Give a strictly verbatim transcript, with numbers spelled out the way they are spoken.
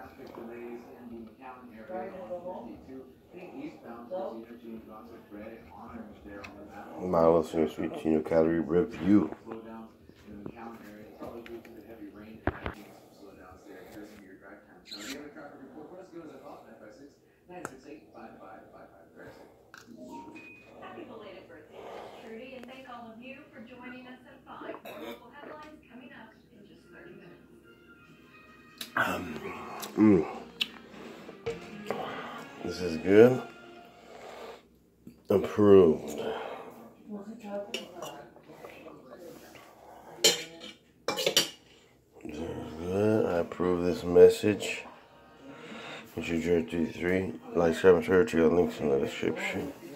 Miles and Sweet Chino Calorie Review. Happy belated birthday, Trudy, and thank all of you for joining us at five. Local headlines coming up in just thirty minutes. Um, mm. This is good. Approved. This is good. I approve this message. It's your Jerry three. Like, subscribe, share, check out links in the description.